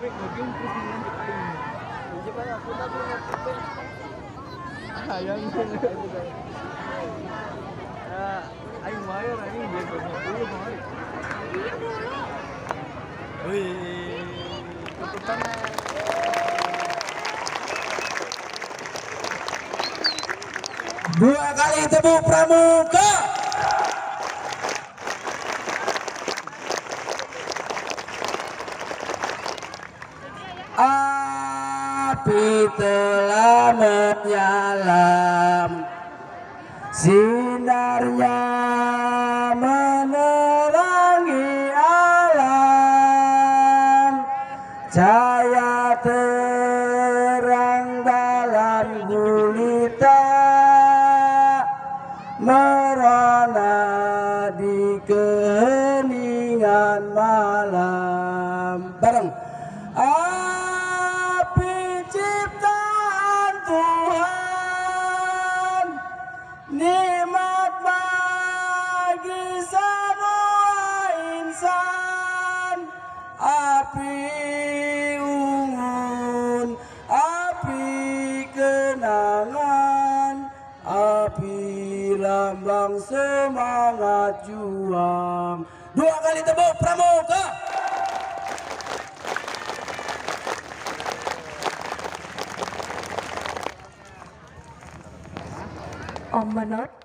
Anh mới là anh về của một cú thôi. Ui, tutupan na. Dua kali tepuk pramuka. Api telah menyala, sinarnya menerangi alam, cahaya terang dalam gulita, merana di keheningan malam. Bareng. Api ciptaan Tuhan, nikmat bagi semua insan. Api unggun, api kenangan, api lambang semangat juang. Dua kali tepuk pramuka. Om Manot